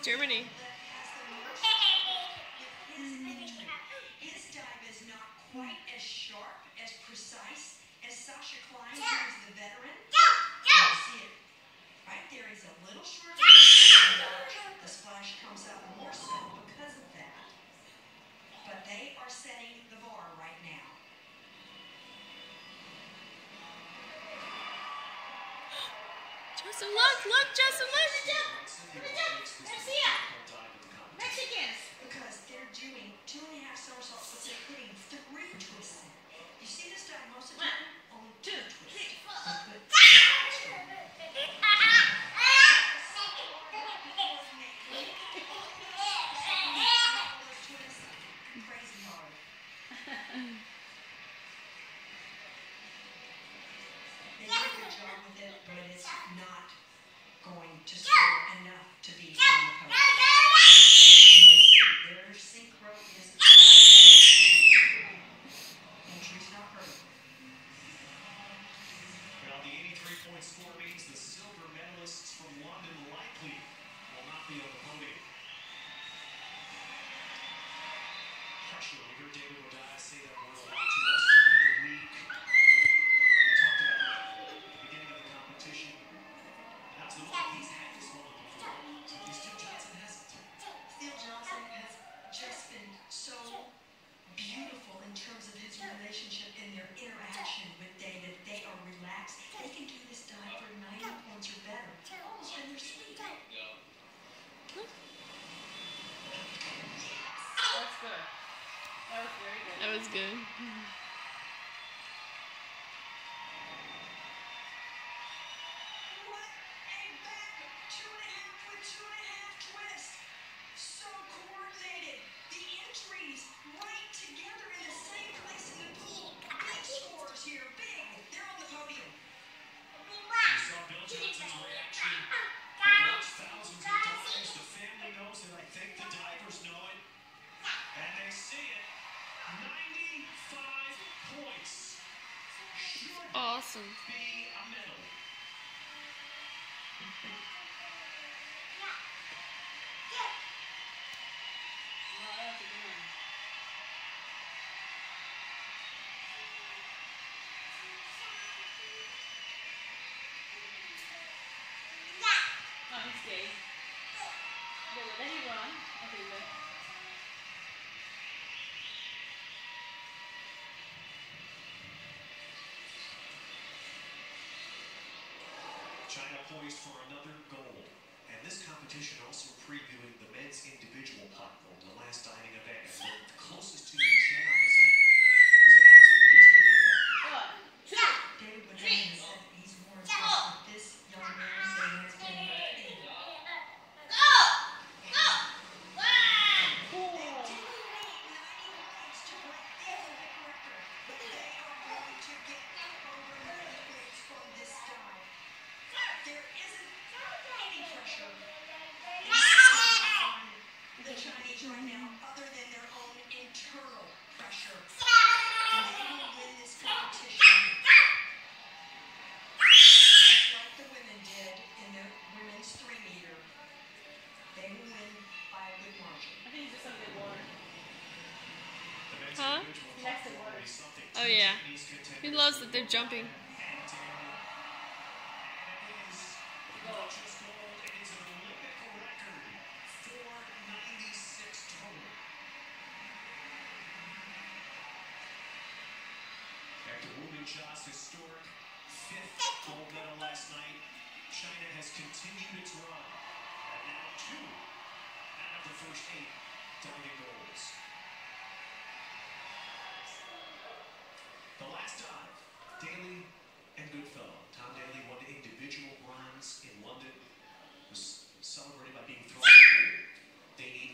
Germany. His dive is not quite as sharp, as precise as Sasha Klein, who is the veteran. You see it right there. He's a little short. The splash comes up more so because of that. But they are setting the bar right now. Justin, look, Justin, look. Mexicans! Because they're doing 2.5 somersaults, but they're putting 3 twists in. You see this dive most of the time? Only 2 twists. Crazy hard. They do a good job with it, but it's not going to score enough to be on the podium. Their synchro is entry's not hurt. Well, the 83-point score means the silver medalists from London likely will not be on the podium. Pressure. We heard David Rodaya say that word a lot to us during the week. We talked about the beginning of the competition. That's the moment he's had this moment before. So Steele Johnson hasn't. Steele Johnson has just been so beautiful in terms of his relationship and their interaction with David. They are relaxed. They can do this dive for 90 points or better. Almost in their sleep. That's good. That was very good. That was good. What a back 2.5 with 2.5 twists. So coordinated. The entries right together in the same place in the pool. Big scores here. Big. They're on the podium. You saw Bill Johnson's reaction. He watched thousands of times. The family knows it. I think the divers know it. And they see it. 95 points. Should Awesome. be a medal. Wow, that was a good one. Oh, he's gay. Good, let him run. Okay, good. China poised for another gold. And this competition also previewing the men's individual platform, the last diving event. And the closest to you, Chen Aizan, is announcing that he's going to get that. 1, 2, David Wadena has said that he's more impressed with this young man than he has been with anyone. The Chinese right now, other than their own internal pressure, and they will win this competition just like the women did in the women's 3-meter. They will win by a good margin. I think he's just some good water. The men's Huh? individual Next to platform water. will be something. Oh, Two yeah. Chinese contenders He loves that they're jumping. and it is not just gold, it is an Olympic record. 496 total. After Wu Mincha's historic 5th gold medal last night, China has continued its run. And now 2 out of the first 8 diving golds. The last dive, Daly and Goodfellow. Tom Daly won individual bronze in London. Was celebrated by being thrown in the pool. They need